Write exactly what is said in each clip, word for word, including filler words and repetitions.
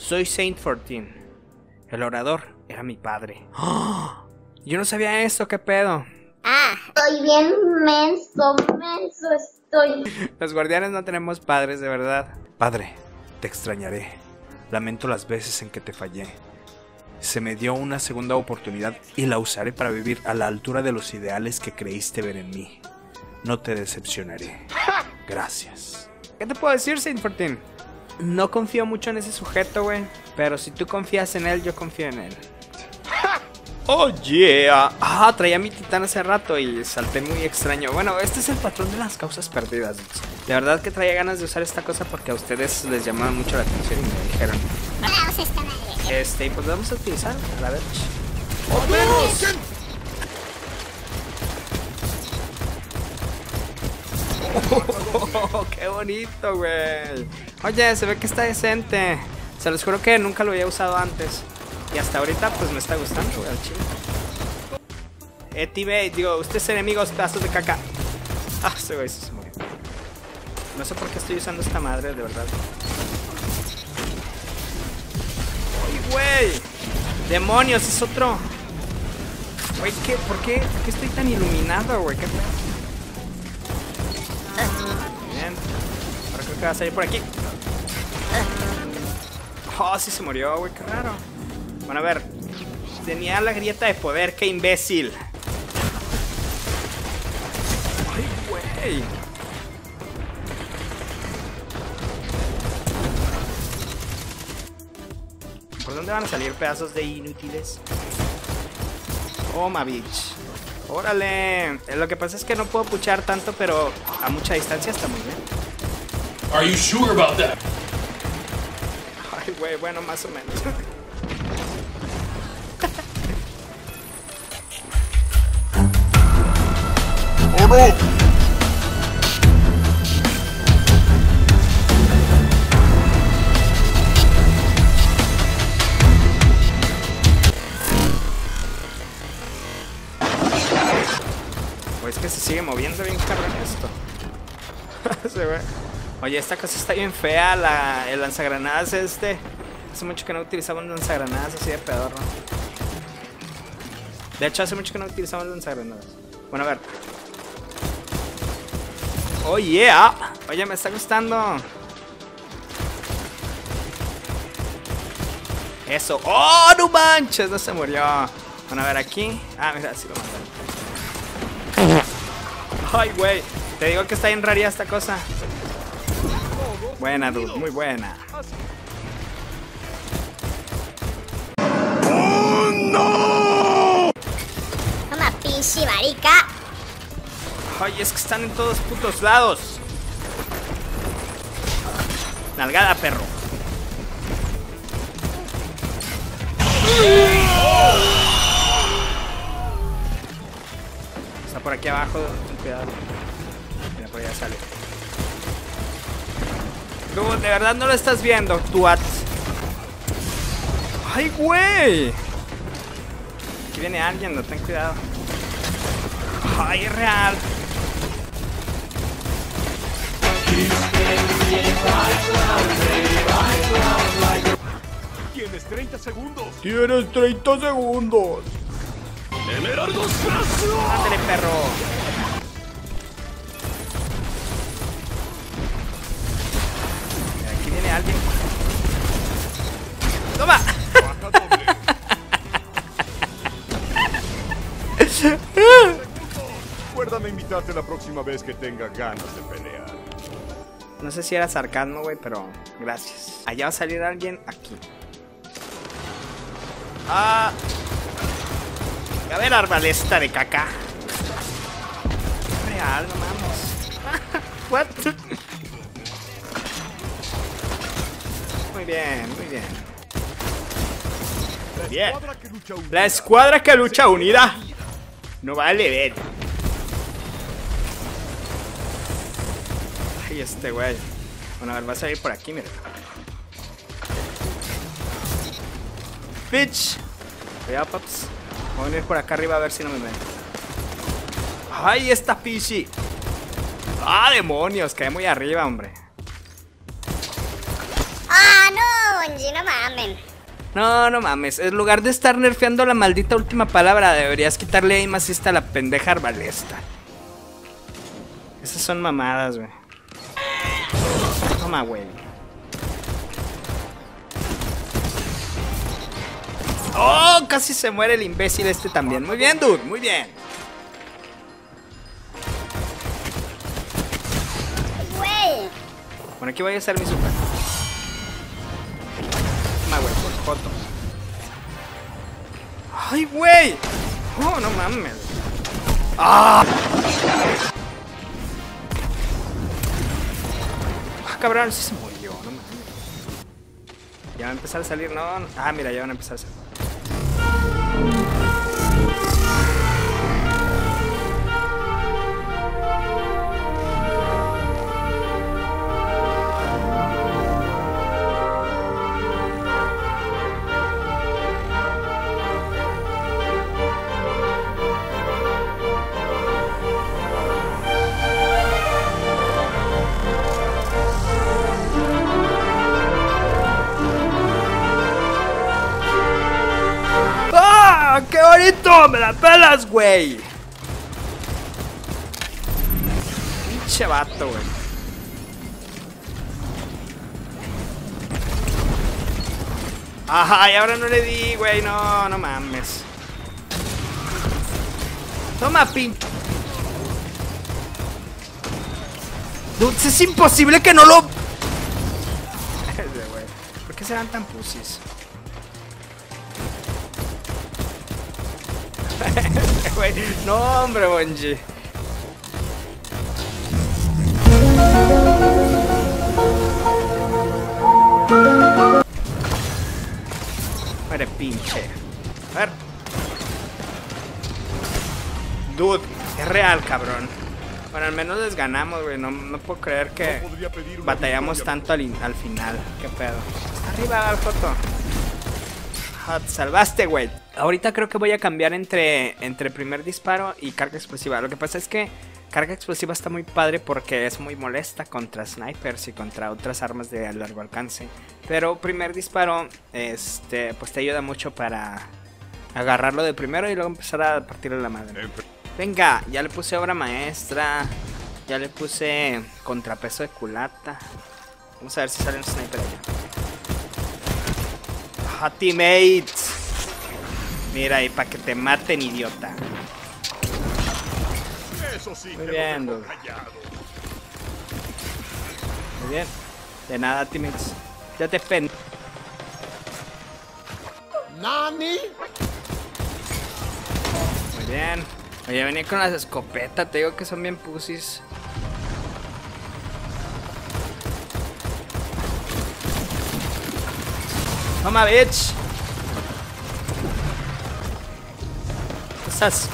Soy Saint catorce. El orador era mi padre. ¡Oh! Yo no sabía esto, ¿qué pedo? Ah, estoy bien menso, menso estoy. Los guardianes no tenemos padres, de verdad. Padre, te extrañaré. Lamento las veces en que te fallé. Se me dio una segunda oportunidad y la usaré para vivir a la altura de los ideales que creíste ver en mí. No te decepcionaré. Gracias. ¿Qué te puedo decir, Saint catorce? No confío mucho en ese sujeto, güey. Pero si tú confías en él, yo confío en él. Oh, yeah. Ah, traía mi titán hace rato y salté muy extraño. Bueno, este es el patrón de las causas perdidas. De verdad que traía ganas de usar esta cosa porque a ustedes les llamaba mucho la atención y me dijeron. Vamos a esta madre. Este, pues vamos a utilizar a la vez. ¡Oh, perros! Oh, ¡qué bonito, güey! Oye, se ve que está decente. Se los juro que nunca lo había usado antes. Y hasta ahorita, pues me está gustando, güey, al chile. Eh, T-Bay, digo, ustedes enemigos, pedazos de caca. Ah, ese güey se murió. No sé por qué estoy usando esta madre, de verdad. ¡Ay, güey! ¡Demonios! Es otro. Güey, ¿qué? ¿Por qué? ¿Por qué estoy tan iluminado, güey? ¿Qué pedo? Bien. Ahora creo que va a salir por aquí. Oh, sí se murió, güey, qué raro. Bueno, a ver. Tenía la grieta de poder, qué imbécil. Ay, güey. ¿Por dónde van a salir pedazos de inútiles? Oh, my bitch. Órale. Lo que pasa es que no puedo puchar tanto, pero a mucha distancia está muy bien. Are you sure about that? Ay, güey, bueno, más o menos. ¡Oh, no! Pues que se sigue moviendo bien cabrón esto. Se ve. Oye, esta cosa está bien fea, la, el lanzagranadas este. Hace mucho que no utilizamos lanzagranadas así de pedorro. De hecho, hace mucho que no utilizamos lanzagranadas. Bueno, a ver. Oh, yeah. Oye, me está gustando. Eso. ¡Oh, no manches! No se murió. Bueno, a ver, aquí. Ah, mira, así lo mataron. Ay, güey. Te digo que está bien raría esta cosa. Buena, dude. Muy buena. ¡Oh, no! Toma, pinche marica. Ay, es que están en todos putos lados. Nalgada, perro. Está por aquí abajo. Ten cuidado. Mira, por allá sale. Tú, de verdad no lo estás viendo, Tuat. Ay, güey. Aquí viene alguien, no, ten cuidado. Ay, es real. Tienes treinta segundos. Tienes treinta segundos. ¡Emeraldos Flash! Ándale, perro. Mira, aquí viene alguien. ¡Toma! Baja doble. Recuérdame invitarte la próxima vez que tenga ganas de pelear. No sé si era sarcasmo, güey, pero gracias. Allá va a salir alguien aquí. Ah. A ver, arbalesta de caca. Real, no mames. What? Muy bien, muy bien. Bien. La escuadra que lucha unida no vale ver. Ay, este güey. Bueno, a ver, va a salir por aquí, mira. Bitch. Cuidado, paps. Voy a venir por acá arriba a ver si no me ven. Ay, esta pichi. Ah, demonios, quedé muy arriba, hombre. Ah, no, Bungie, no mames. No, no mames. En lugar de estar nerfeando la maldita última palabra, deberías quitarle aim assist a la pendeja arbalesta. Esas son mamadas, güey. Toma, güey. Oh, casi se muere el imbécil este también. Muy bien, dude, muy bien. Güey. Bueno, aquí voy a hacer mi super. Toma, güey, por foto. ¡Ay, güey! ¡Oh, no mames! ¡Ah! ¡Ah, cabrón! Sí se murió, no mames. Ya va a empezar a salir, no, no. Ah, mira, ya van a empezar a salir. ¡Qué bonito! ¡Me la pelas, güey! Pinche vato, güey. Ajá, y ahora no le di, güey. No, no mames. Toma, pin. Dude, es imposible que no lo... ¿Por qué serán tan pusis? No, hombre, Bungie. Muere, pinche. A ver. Dude, es real, cabrón. Bueno, al menos les ganamos, güey. No, no puedo creer que batallamos tanto al, al final. Qué pedo. Arriba, al foto. Ah, te salvaste, güey. Ahorita creo que voy a cambiar entre, entre primer disparo y carga explosiva. Lo que pasa es que carga explosiva está muy padre porque es muy molesta contra snipers y contra otras armas de largo alcance. Pero primer disparo, este, pues te ayuda mucho para agarrarlo de primero y luego empezar a partirle la madre. Venga, ya le puse obra maestra. Ya le puse contrapeso de culata. Vamos a ver si sale un sniper allá. Ah, teammates. Mira ahí, para que te maten, idiota. Eso sí, muy bien, dude. Muy bien. De nada, teammates. Ya te pen... ¿Nani? Muy bien. Oye, venía con las escopetas. Te digo que son bien pussies. Toma, bitch. ¿Qué estás?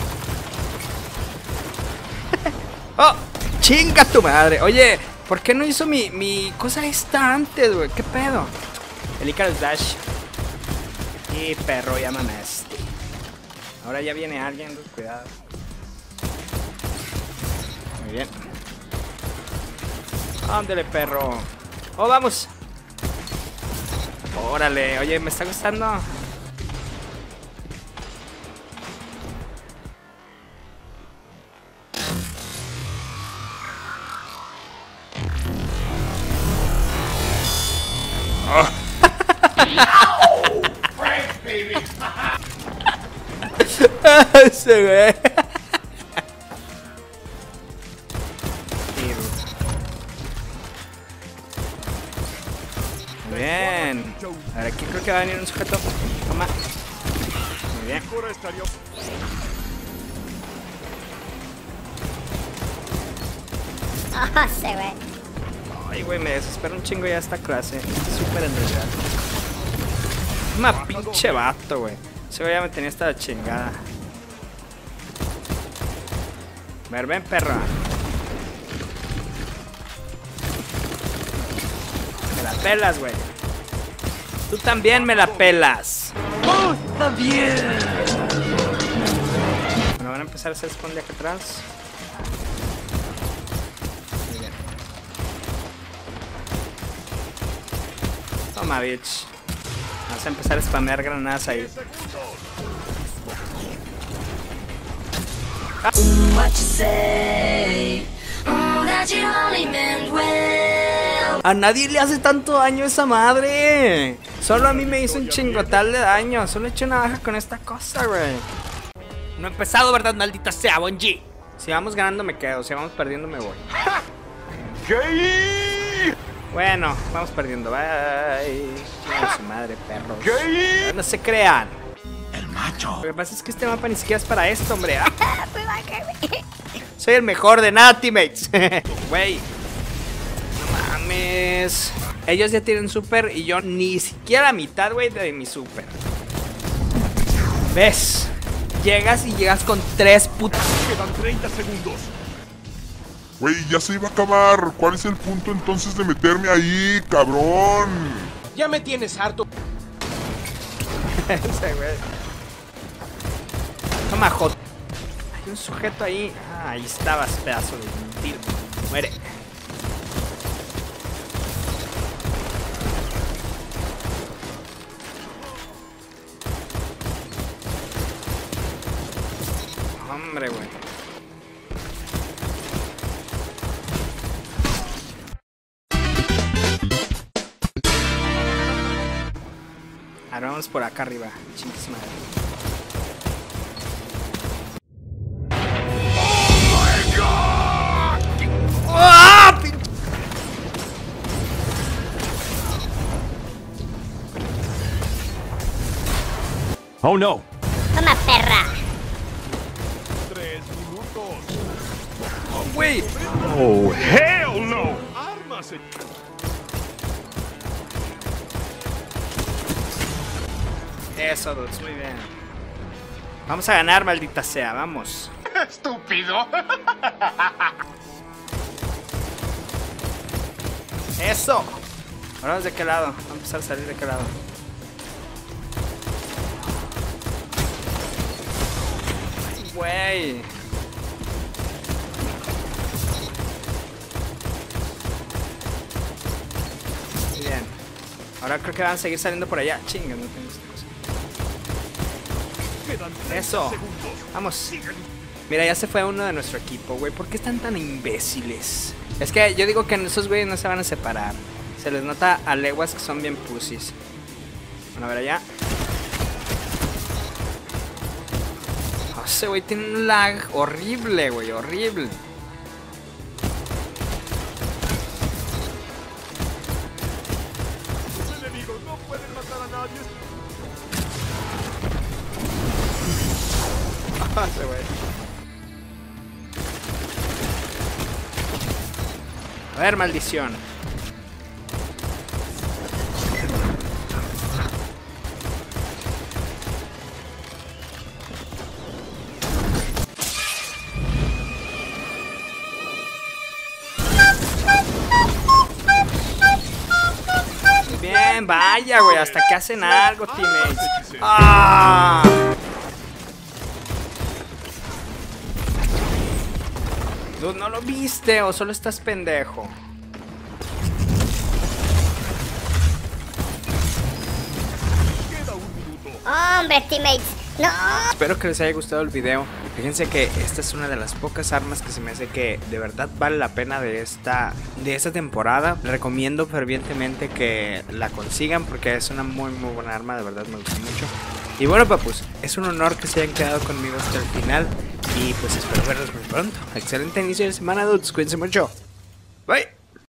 ¡Oh! ¡Chinga tu madre! Oye, ¿por qué no hizo mi, mi cosa esta antes, güey? ¿Qué pedo? El Icarus Dash. Y perro, llámame a este. Ahora ya viene alguien, güey, cuidado. Muy bien. Ándale, perro. ¡Oh, vamos! Órale, oye, me está gustando. Oh. Frank, baby. Se ve. Muy bien. A ver, aquí creo que va a venir un sujeto. Toma. Muy bien. Ah, se ve. Ay, güey, me desespera un chingo ya esta clase. Súper en realidad. Una pinche vato, güey. Ese güey ya me tenía hasta la chingada. A ver, ven, perra. Me la pelas, güey. Tú también me la pelas. ¡Oh, está bien! Bueno, van a empezar a hacer spawn de acá atrás. Muy bien. Toma, bitch. Vamos a empezar a spamear granadas ahí. Ah. A nadie le hace tanto daño esa madre. Solo a mí me hizo un chingotal de daño. Solo he hecho una baja con esta cosa, güey. No he empezado, ¿verdad? Maldita sea, Bungie. Si vamos ganando me quedo, si vamos perdiendo me voy. ¡Gay! Bueno, vamos perdiendo. Bye. Ay, su madre, perros. ¿Gay? No se crean. El macho. Lo que pasa es que este mapa ni siquiera es para esto, hombre. Soy el mejor de nada, teammates. Güey. No mames. Ellos ya tienen super y yo ni siquiera la mitad, güey, de mi super. ¿Ves? Llegas y llegas con tres putas. Quedan treinta segundos. Güey, ya se iba a acabar. ¿Cuál es el punto entonces de meterme ahí, cabrón? Ya me tienes harto. Ese güey. Toma, J. Hay un sujeto ahí. Ah, ahí estabas, pedazo de tiro. Muere. Hombre, güey. Ahora vamos por acá arriba. Chingues madre. ¡Ah! Oh no. Toma, perra. Tres minutos. ¡Oh, güey! Oh, hell no. Armas. Eso, dudes, muy bien. Vamos a ganar, maldita sea, vamos. Estúpido. Eso. Ahora vamos de qué lado. Vamos a empezar a salir de qué lado. Güey. Bien. Ahora creo que van a seguir saliendo por allá. Chinga, no tengo esta cosa. Eso. Vamos. Mira, ya se fue uno de nuestro equipo, güey. ¿Por qué están tan imbéciles? Es que yo digo que esos güeyes no se van a separar. Se les nota a leguas que son bien pussies. Bueno, a ver allá. Oh, ese güey tiene un lag horrible, güey. Horrible. Los enemigos no pueden matar a nadie. Ese güey. A ver, maldición. Bien, vaya, güey, hasta que hacen algo, teammates. ¡Ah! Dude, ¿no lo viste o solo estás pendejo? Queda un minuto. Hombre, teammates. No. Espero que les haya gustado el video. Fíjense que esta es una de las pocas armas que se me hace que de verdad vale la pena de esta, de esta temporada. Les recomiendo fervientemente que la consigan porque es una muy muy buena arma, de verdad me gusta mucho. Y bueno, papus, es un honor que se hayan quedado conmigo hasta el final. Y pues espero verlos muy pronto. Excelente inicio de semana, dudes. Cuídense mucho. Bye.